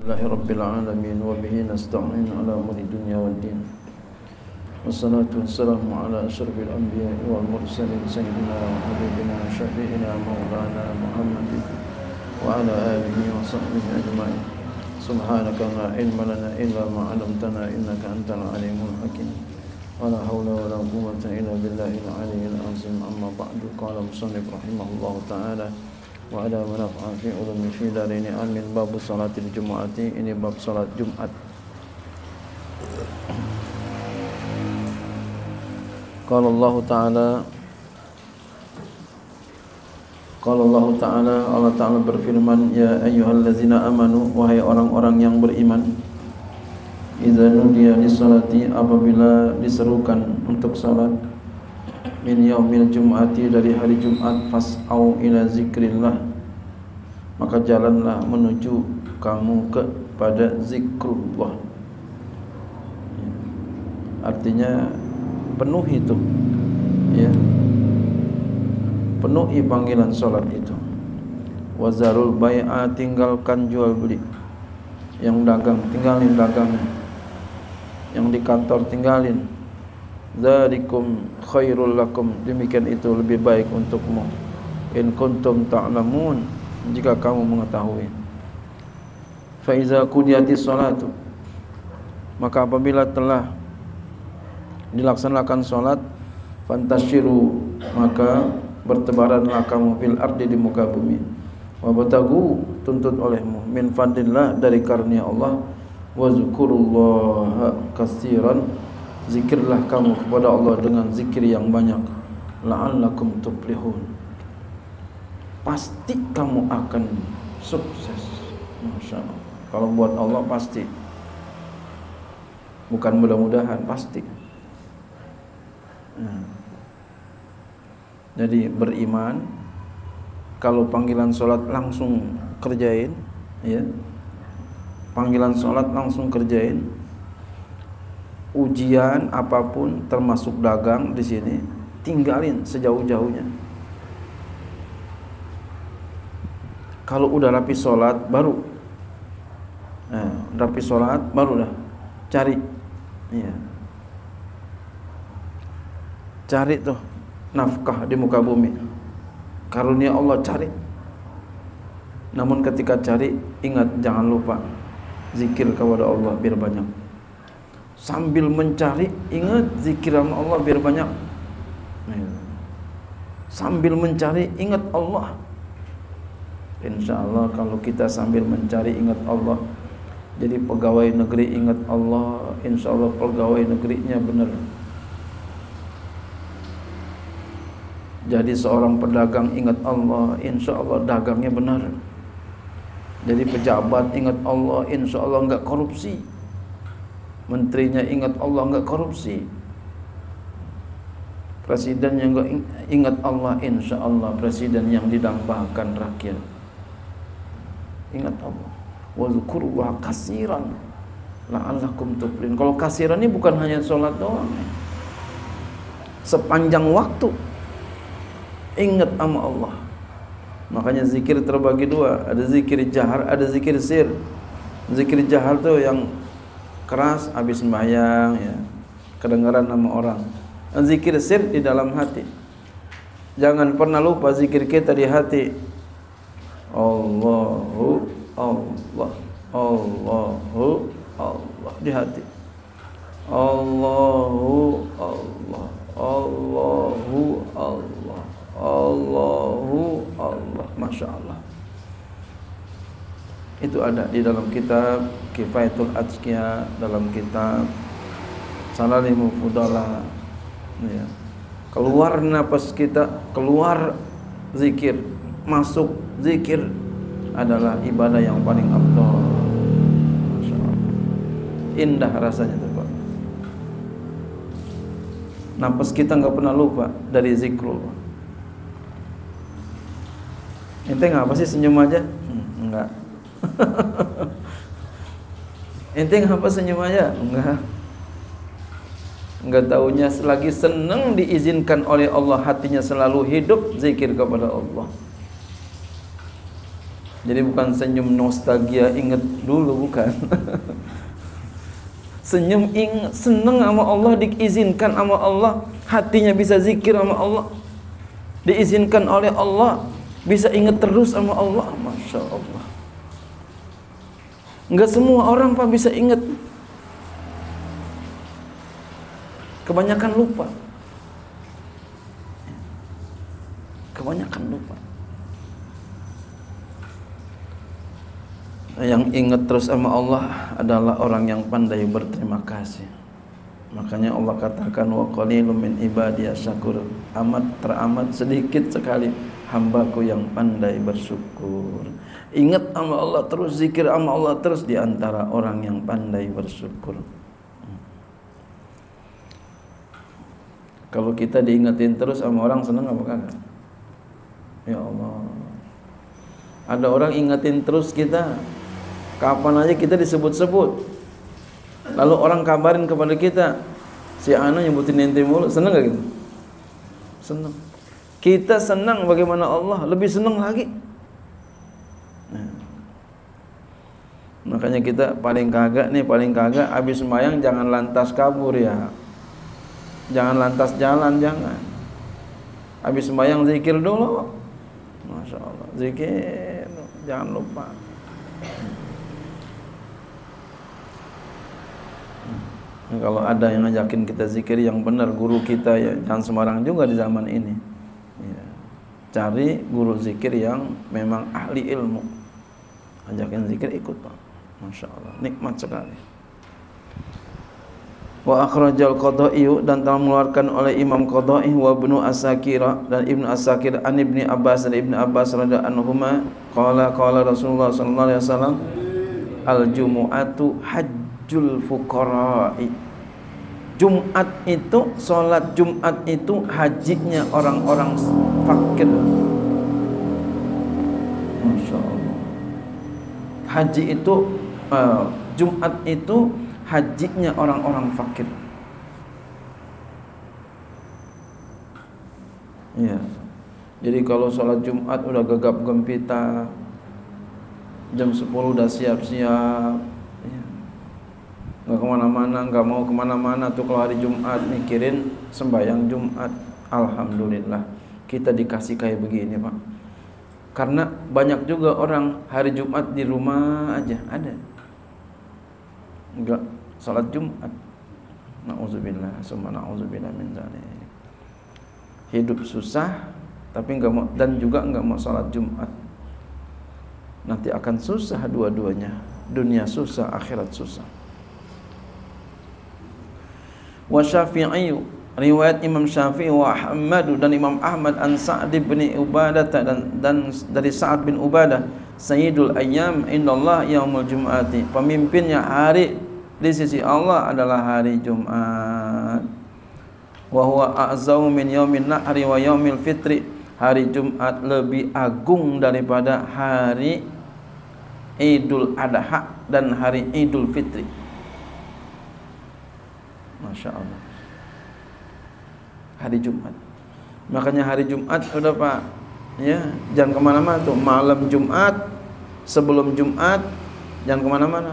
Rabbil alamin wa bihi nasta'in ala umuri dunya waddin. Wassalatu wassalamu ala asyrafil anbiya'i wal mursalin sayyidina wa habibina syafi'ina maulana Muhammadin wa ala alihi wa sahbihi ajma'in. Subhanaka la ilma lana illa ma 'allamtana innaka antal alimul hakim. Wa la haula wa la quwwata illa billahil aliyyil azim. Amma ba'du. Qala musannif rahimahullahu ta'ala wa ada manaf'a fi ulumi fi darini amin. Bab salatil jumu'ati, ini bab salat Jumat. Qala Allah Ta'ala Allah Ta'ala berfirman, ya ayyuhallazina amanu, wahai orang-orang yang beriman, idza nudiya lis-salati, apabila diserukan untuk salat, min yaumil jum'ati, dari hari Jumat, fas'au ila zikrillah, maka jalanlah menuju kamu kepada zikrullah. Artinya penuhi itu, ya, penuhi panggilan salat itu. Wazarul bai'a, tinggalkan jual beli. Yang dagang tinggalin dagangnya, yang di kantor tinggalin. Dzalikum khairul lakum, demikian itu lebih baik untukmu. In kuntum ta'lamun, jika kamu mengetahui. Fa iza qudiyatis salatu, maka apabila telah dilaksanakan salat, fantashiru, maka bertebaranlah kamu fil ardi, di muka bumi. Wa batagu, tuntut olehmu, min fadlillah, dari karunia Allah. Wa zkurullaha katsiran, zikirlah kamu kepada Allah dengan zikir yang banyak. La'allakum tuflihun, pasti kamu akan sukses. Masya Allah, kalau buat Allah pasti, bukan mudah-mudahan, pasti. Jadi beriman, kalau panggilan sholat langsung kerjain, ya, panggilan sholat langsung kerjain. Ujian apapun, termasuk dagang di sini, tinggalin sejauh-jauhnya. Kalau udah rapi sholat, baru rapi sholat, baru dah cari, ya, cari tuh nafkah di muka bumi, karunia Allah, cari. Namun ketika cari, ingat, jangan lupa zikir kepada Allah biar banyak. Sambil mencari, ingat zikiran Allah biar banyak. Sambil mencari, ingat Allah. Insya Allah kalau kita sambil mencari ingat Allah, jadi pegawai negeri ingat Allah, insya Allah pegawai negerinya benar. Jadi seorang pedagang ingat Allah, insya Allah dagangnya benar. Jadi pejabat ingat Allah, insya Allah enggak korupsi. Menterinya ingat Allah, enggak korupsi. Presiden yang enggak ingat Allah, insya Allah presiden yang didambakan rakyat. Ingat Allah. Wa dzkurullaha katsiran la'allakum tuflihun. Kalau katsiran ini bukan hanya sholat doang, sepanjang waktu ingat sama Allah. Makanya zikir terbagi dua, ada zikir jahar, ada zikir sir. Zikir jahar tuh yang keras habis sembahyang, ya, kedengaran sama orang. Zikir sir di dalam hati. Jangan pernah lupa zikir kita di hati. Allahu Allah, Allahu Allah, di hati. Allahu Allah, Allahu Allah, Allahu Allah. Masya Allah. Itu ada di dalam kitab Kifayatul Atqiya, dalam kitab Salamul Fudala, ya. Keluar napas kita, keluar zikir, masuk zikir, adalah ibadah yang paling afdal. Masya Allah. Indah rasanya tuh, Pak. Napas kita nggak pernah lupa dari zikrullah. Ente ngapa sih senyum aja? Enggak. Ente ngapa senyum aja? Enggak. Enggak taunya selagi senang diizinkan oleh Allah, hatinya selalu hidup zikir kepada Allah. Jadi bukan senyum nostalgia ingat dulu, bukan. Senyum seneng sama Allah, diizinkan sama Allah, hatinya bisa zikir sama Allah, diizinkan oleh Allah, bisa ingat terus sama Allah. Masya Allah. Enggak semua orang Pak bisa ingat. Kebanyakan lupa. Kebanyakan lupa. Yang ingat terus sama Allah adalah orang yang pandai berterima kasih. Makanya Allah katakan wa qalilum min ibadiyas syakur. Teramat sedikit sekali hambaku yang pandai bersyukur. Ingat sama Allah terus, zikir sama Allah terus, di antara orang yang pandai bersyukur. Kalau kita diingetin terus sama orang, senang apa kagak? Ya Allah. Ada orang ingetin terus kita, kapan aja kita disebut-sebut. Lalu orang kabarin kepada kita, si Ana nyebutin ente mulu, senang gak gitu? Senang. Kita senang, bagaimana Allah lebih senang lagi. Nah, makanya kita paling kagak habis sembahyang jangan lantas kabur ya. Jangan lantas jalan, jangan. Habis sembahyang zikir dulu. Masya Allah, zikir, jangan lupa. Kalau ada yang ngajakin kita zikir yang benar, guru kita ya, jangan sembarang juga di zaman ini ya. Cari guru zikir yang memang ahli ilmu, ajakin zikir, ikut Pak. Masya Allah, nikmat sekali. Wa akhrajal Qadai, dan telah mengeluarkan oleh Imam Qadai wa Ibnu Asakir dan Ibnu Asakir an Ibnu Abbas dan Ibnu Abbas radhiyallahu anhuma qala Rasulullah sallallahu alaihi wasallam al jumu'atu hajjul fuqara'i. Jumat itu, salat Jumat itu hajinya orang-orang fakir. Masya Allah. Haji itu Jumat itu hajinya orang-orang fakir. Ya. Jadi kalau sholat Jumat udah gegap gempita, jam 10 udah siap-siap, ya. Nggak kemana-mana, nggak mau kemana-mana tuh kalau hari Jumat, mikirin sembahyang Jumat. Alhamdulillah kita dikasih kayak begini Pak. Karena banyak juga orang hari Jumat di rumah aja, ada enggak salat Jumat. Nauzubillah, summa nauzubillah min dzalik. Hidup susah tapi enggak mau, dan juga enggak mau salat Jumat. Nanti akan susah dua-duanya. Dunia susah, akhirat susah. Wa Syafi'i, riwayat Imam Syafi'i wa Ahmad dan Imam Ahmad an Sa'd bin Ubadah dan dari Sa'ad bin Ubadah, sayyidul ayyam indallah yaumul jum'ati. Pemimpinnya hari di sisi Allah adalah hari Jumat. Wa huwa a'zamu min yaumin nahri wa yaumil fitri. Hari Jumat lebih agung daripada hari Idul Adha dan hari Idul Fitri. Masya Allah. Hari Jumat. Makanya hari Jumat udah Pak, ya, jangan kemana-mana tuh. Malam Jumat, sebelum Jumat, jangan kemana-mana.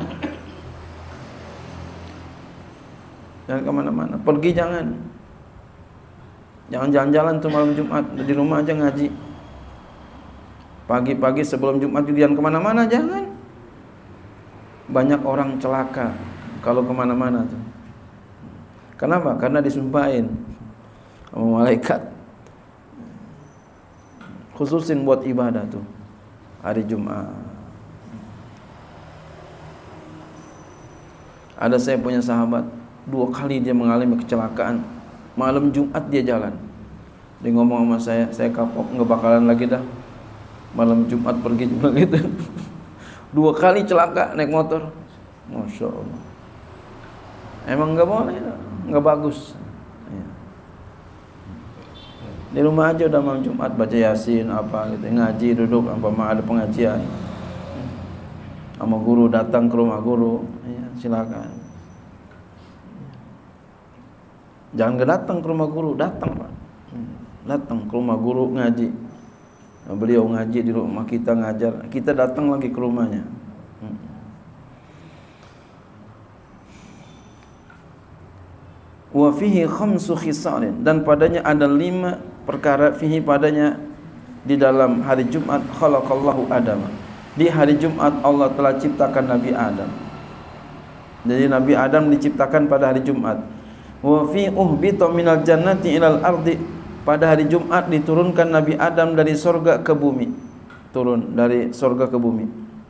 Jangan kemana-mana, pergi jangan jalan-jalan tuh malam Jumat, di rumah aja ngaji. Pagi-pagi sebelum Jumat juga jangan kemana-mana, jangan. Banyak orang celaka kalau kemana-mana tuh. Kenapa? Karena disumpahin sama malaikat, khususin buat ibadah tuh hari Jumat. Ada saya punya sahabat, 2 kali dia mengalami kecelakaan. Malam Jumat dia jalan. Dia ngomong sama saya kapok, nggak bakalan lagi dah malam Jumat pergi juga gitu. 2 kali celaka naik motor. Masya Allah. Emang nggak boleh, nggak bagus. Ya. Di rumah aja udah malam Jumat baca Yasin apa gitu, ngaji, duduk apa ada pengajian. Sama guru datang ke rumah guru, ya, silakan. Jangan datang ke rumah guru, datang Pak. Datang ke rumah guru ngaji. Beliau ngaji di rumah kita, ngajar, kita datang lagi ke rumahnya. Wa fihi khamsu khisalin, dan padanya ada 5 perkara, fihi padanya, di dalam hari Jumat, khalaqallahu Adam. Di hari Jumat Allah telah ciptakan Nabi Adam. Jadi Nabi Adam diciptakan pada hari Jumat. Wa fi uhbita minal jannati ilal ardi, pada hari Jumat diturunkan Nabi Adam dari surga ke bumi. Turun dari surga ke bumi.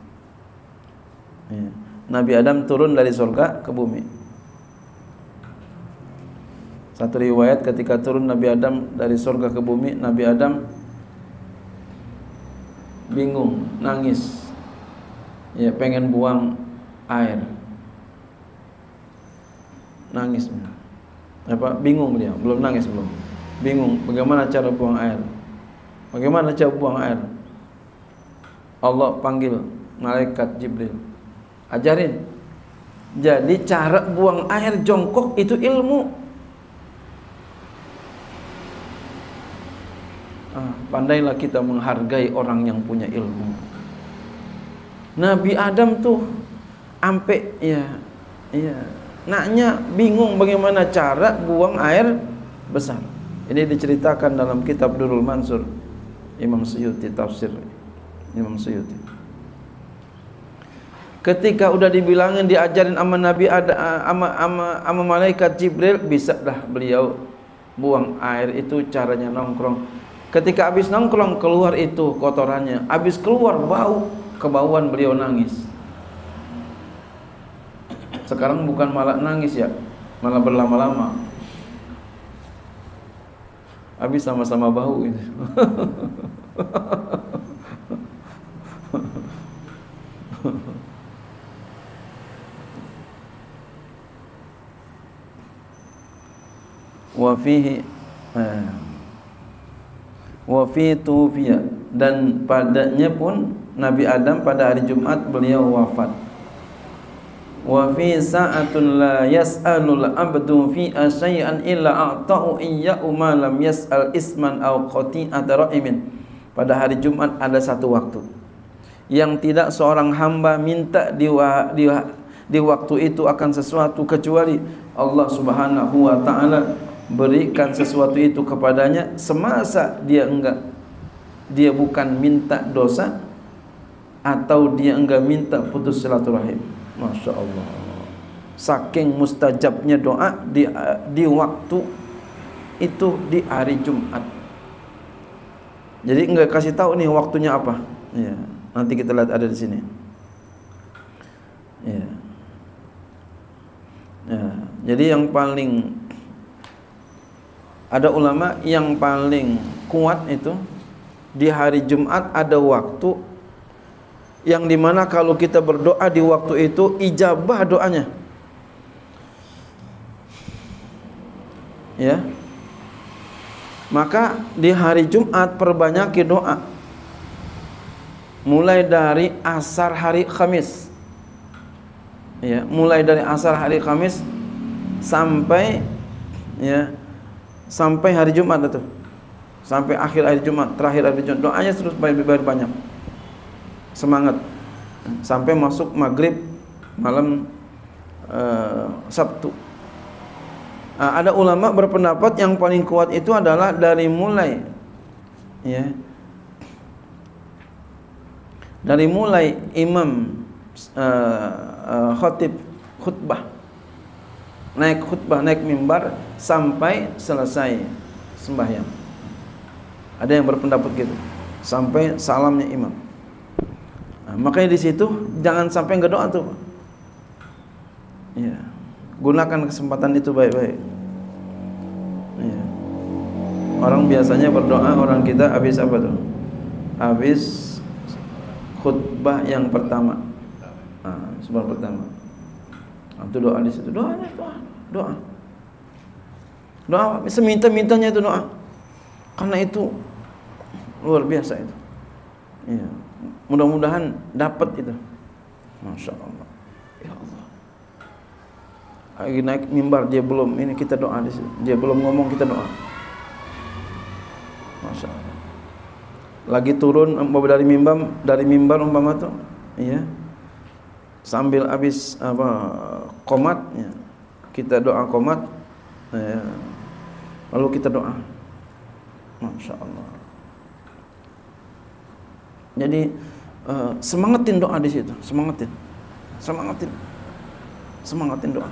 Nabi Adam turun dari surga ke bumi. Satu riwayat ketika turun Nabi Adam dari surga ke bumi, Nabi Adam bingung, nangis. Ya, pengen buang air. Nangis. Bingung dia, belum nangis belum. Bingung bagaimana cara buang air. Bagaimana cara buang air? Allah panggil malaikat Jibril. Ajarin. Jadi cara buang air jongkok itu ilmu. Pandailah kita menghargai orang yang punya ilmu. Nabi Adam tuh ampe naknya bingung bagaimana cara buang air besar. Ini diceritakan dalam kitab Durrul Mansur Imam Suyuti, tafsir Imam Suyuti. Ketika udah dibilangin, diajarin sama Nabi Adam, sama malaikat Jibril, bisa dah beliau buang air itu caranya nongkrong. Ketika habis nongkrong keluar itu kotorannya, habis keluar bau, kebauan, beliau nangis. Sekarang bukan malah nangis ya, malah berlama-lama. Habis sama-sama bau ini. Wa fi tufiya, dan padanya pun Nabi Adam pada hari Jumat beliau wafat. Wa fi sa'atun la yas'alul abdu fi syai'an illa a'ta'u iyyahu ma lam yas'al isman aw qati'ata rahimin. Pada hari Jumat ada satu waktu yang tidak seorang hamba minta di waktu itu akan sesuatu kecuali Allah Subhanahu wa taala berikan sesuatu itu kepadanya semasa dia bukan minta dosa atau dia enggak minta putus silaturahim. Masya Allah, saking mustajabnya doa di waktu itu, di hari Jumat. Jadi enggak kasih tahu nih waktunya apa. Ya, nanti kita lihat ada di sini. Ya. Ya, jadi yang paling, ada ulama yang paling kuat itu di hari Jumat ada waktu yang dimana kalau kita berdoa di waktu itu ijabah doanya. Ya, maka di hari Jumat perbanyaki doa. Mulai dari asar hari Kamis. Ya, mulai dari asar hari Kamis sampai sampai hari Jumat itu. Sampai akhir hari Jumat, terakhir hari Jumat, doanya terus banyak. Semangat sampai masuk maghrib malam Sabtu. Ada ulama berpendapat yang paling kuat itu adalah dari mulai imam khatib naik mimbar sampai selesai sembahyang. Ada yang berpendapat gitu, sampai salamnya imam. Makanya di situ jangan sampai enggak doa tuh. Ya. Gunakan kesempatan itu baik-baik. Ya. Orang biasanya berdoa, orang kita habis apa tuh? Habis khutbah yang pertama. Sebelum pertama. Itu doa di situ. Doa. Seminta-mintanya itu doa. Karena itu luar biasa itu. Iya. Mudah-mudahan dapat itu. Masya Allah. Ya Allah. Lagi naik mimbar dia belum, ini kita doa di situ. Dia belum ngomong kita doa. Masya Allah. lagi turun dari mimbar umpama tuh, ya, sambil habis qomat, ya, kita doa qomat, ya, lalu kita doa, masya Allah. Jadi semangatin doa di situ, semangatin doa.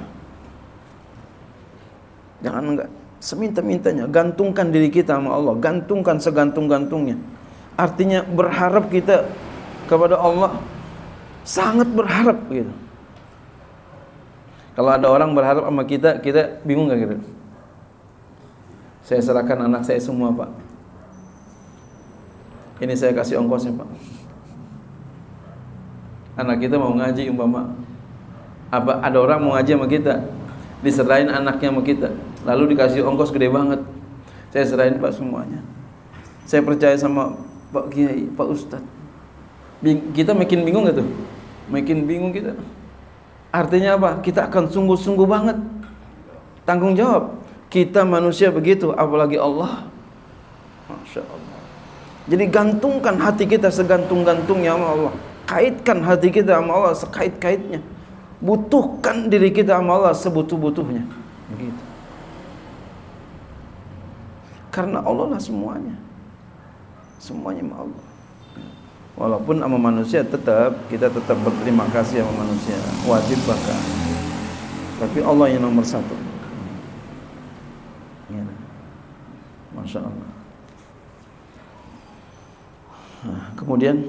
Jangan enggak seminta-mintanya, gantungkan diri kita sama Allah, gantungkan segantung-gantungnya. Artinya berharap kita kepada Allah, sangat berharap gitu. Kalau ada orang berharap sama kita, kita bingung gak gitu? Saya serahkan anak saya semua, Pak. Ini saya kasih ongkosnya, Pak. Anak kita mau ngaji umpama, apa ada orang mau ngaji sama kita, diserahin anaknya sama kita, lalu dikasih ongkos gede banget. Saya serahin, Pak, semuanya. Saya percaya sama Pak Kiai, Pak Ustadz. Kita makin bingung gak tuh? Makin bingung kita. Artinya apa? Kita akan sungguh-sungguh banget tanggung jawab. Kita manusia begitu, apalagi Allah. Masya Allah. Jadi gantungkan hati kita segantung-gantungnya sama Allah. Kaitkan hati kita sama Allah sekait-kaitnya. Butuhkan diri kita sama Allah sebutuh-butuhnya. Begitu. Karena Allah lah semuanya. Semuanya sama Allah. Walaupun sama manusia kita tetap berterima kasih sama manusia, wajib bahkan. Tapi Allah yang nomor satu. Ya. Masya Allah. Nah, kemudian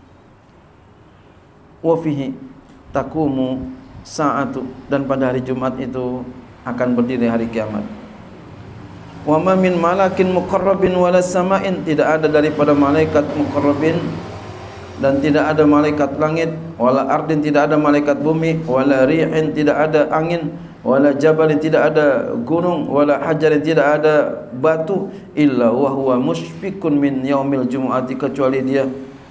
wafihi takumu sa'atu, dan pada hari Jumat itu akan berdiri hari kiamat. Wa ma min malakin muqarrabin wala sama'in, tidak ada daripada malaikat muqarrabin dan tidak ada malaikat langit, wala ardin, tidak ada malaikat bumi, wala rihin, tidak ada angin, wala jabalin, tidak ada gunung, wala hajarin, tidak ada batu, illa wa huwa mushfiqun min yaumil jumu'ati, kecuali dia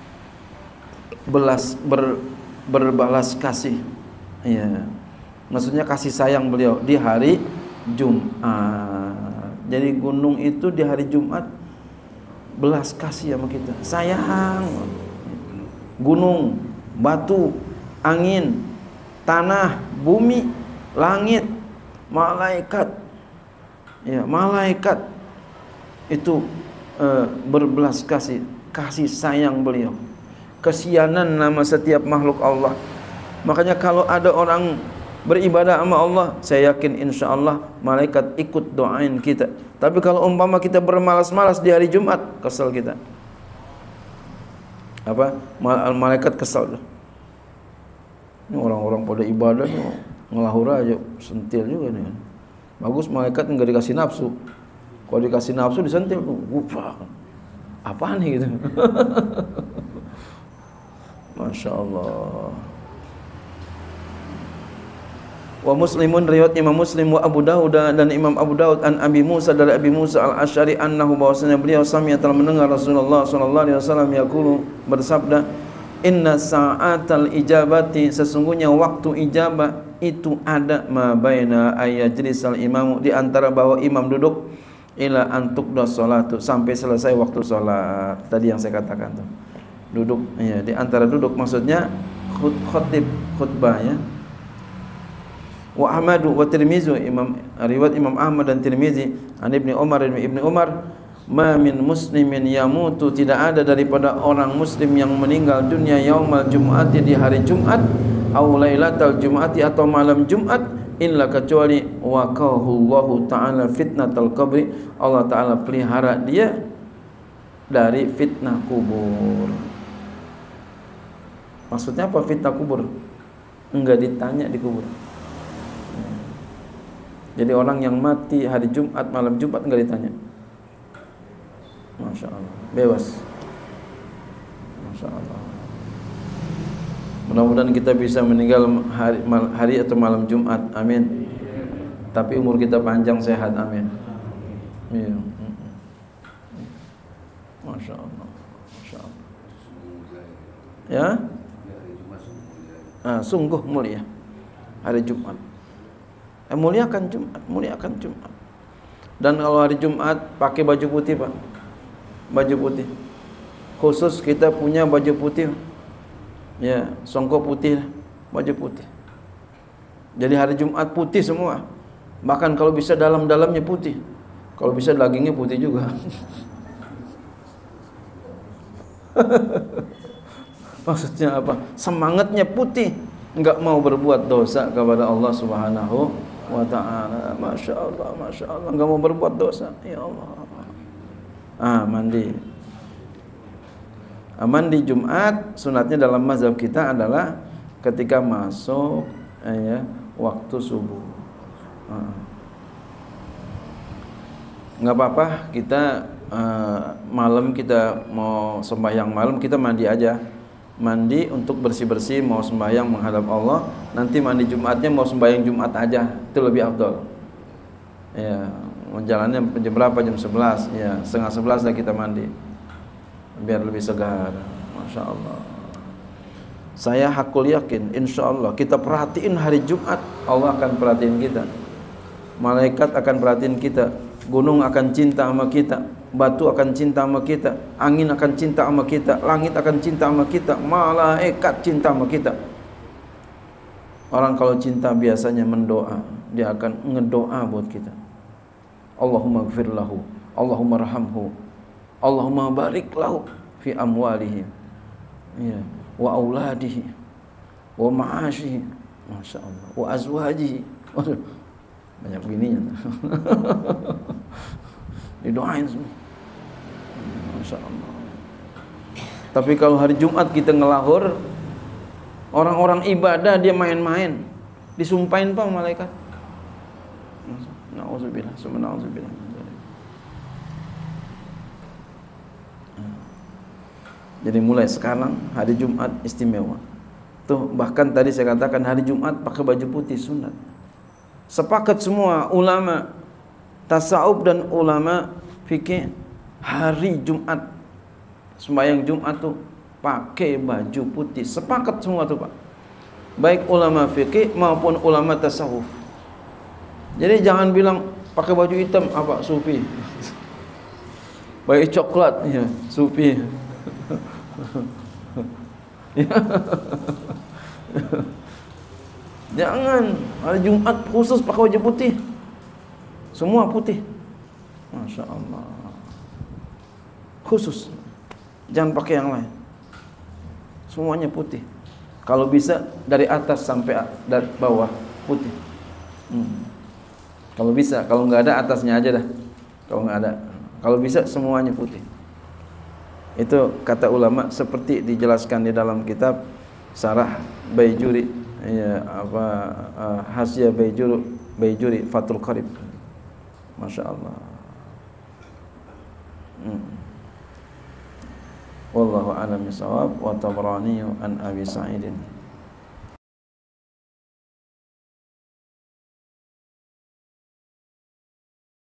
berbalas kasih, ya, maksudnya kasih sayang beliau di hari Jumat. Jadi gunung itu di hari Jumat belas kasih sama kita, sayang. Gunung, batu, angin, tanah, bumi, langit, malaikat, ya, malaikat itu berbelas kasih, kasih sayang beliau. Kesianan nama setiap makhluk Allah. Makanya kalau ada orang beribadah sama Allah, saya yakin insya Allah malaikat ikut doain kita. Tapi kalau umpama kita bermalas-malas di hari Jumat, kesel kita. Apa? Malaikat kesal. Ini orang-orang pada ibadah ngelahur aja, sentil juga nih. Bagus malaikat enggak dikasih nafsu. Kalau dikasih nafsu disentil, apaan nih gitu. Masya Allah. Wa Muslimun, riwayat Imam Muslim, wa Abu Dawud, dan Imam Abu Dawud, an Abi Musa, dari Abi Musa al-Asy'ari, annahu, bahwasanya beliau sami'a, telah mendengar Rasulullah sallallahu alaihi wasallam yaqulu, bersabda, inna sa'atal ijabati, sesungguhnya waktu ijabah itu ada ma baina ayajlisal imamu, di antara bahwa imam duduk, ila antuqda sholatu, sampai selesai waktu sholat. Tadi yang saya katakan tuh, duduk, ya, di antara duduk maksudnya khutbah, ya. Wa Ahmadu wa Tirmizi, riwayat Imam Ahmad dan Tirmizi, an Ibnu Umar, ma min muslimin yamutu, tidak ada daripada orang muslim yang meninggal dunia yaumal jumu'ati, di hari Jumat, au lailatal jumu'ati, atau malam Jumat, illa, kecuali waqahullahu ta'ala fitnatal qabri, Allah ta'ala pelihara dia dari fitnah kubur. Maksudnya apa fitnah kubur? Enggak ditanya di kubur. Jadi orang yang mati hari Jumat, malam Jumat, enggak ditanya. Masya Allah, bebas. Masya Allah. Mudah-mudahan kita bisa meninggal hari atau malam Jumat, amin. Tapi umur kita panjang, sehat, amin. Iya. Masya Allah. Masya Allah. Ya? Sungguh mulia hari Jumat. Muliakan Jumat, muliakan Jumat. Dan kalau hari Jumat pakai baju putih, Pak. Baju putih. khusus kita punya baju putih, ya, songkok putih, baju putih. Jadi hari Jumat putih semua. Bahkan kalau bisa dalam-dalamnya putih. Kalau bisa dagingnya putih juga. Maksudnya apa? Semangatnya putih, enggak mau berbuat dosa kepada Allah Subhanahu wa ta'ala. Masya Allah, Masya Allah, enggak mau berbuat dosa. Ya Allah. Mandi. Mandi Jumat sunatnya dalam mazhab kita adalah ketika masuk waktu subuh. Enggak apa-apa kita malam kita mau sembahyang malam kita mandi aja. Mandi untuk bersih-bersih, mau sembahyang menghadap Allah. Nanti mandi Jumatnya mau sembahyang Jumat aja, itu lebih afdal. Ya, jalannya jam berapa? Jam 11. Ya, setengah 11 lah kita mandi. Biar lebih segar. Masya Allah. Saya hakul yakin, insya Allah kita perhatiin hari Jumat, Allah akan perhatiin kita. Malaikat akan perhatiin kita. Gunung akan cinta sama kita, batu akan cinta sama kita, angin akan cinta sama kita, langit akan cinta sama kita, malaikat cinta sama kita. Orang kalau cinta biasanya mendoa, dia akan ngedoa buat kita. Allahumma gfir lahu, Allahumma rahamhu, Allahumma barik lahu fi amwalihi, ya, wa auladihi, wa ma'ashihi, Masya Allah, wa azwajihi. Banyak bininya. Didoain semua. Masya Allah. Tapi kalau hari Jumat kita ngelahur, orang-orang ibadah dia main-main, disumpahin pak malaikat. Nauzubillah, subhanallah. Jadi mulai sekarang hari Jumat istimewa. Tuh bahkan tadi saya katakan hari Jumat pakai baju putih sunat. Sepakat semua ulama tasawuf dan ulama fikih hari Jumat sembahyang Jumat tuh pakai baju putih. Sepakat semua tuh Pak. Baik ulama fikih maupun ulama tasawuf. Jadi jangan bilang pakai baju hitam apa sufi. Pakai coklat ya sufi. Jangan hari Jumat khusus pakai baju putih. Semua putih. Masya Allah. Khusus. Jangan pakai yang lain. Semuanya putih. Kalau bisa dari atas sampai dari bawah putih. Kalau bisa, kalau nggak ada atasnya aja dah. Kalau nggak ada, kalau bisa semuanya putih. Itu kata ulama seperti dijelaskan di dalam kitab Syarah Baijuri. Ya, Hasyiah Baijuri Fathul Qarib. Masya Allah. Wallahu a'lam bishawab. Wa Tabrani an Abi Sa'idin.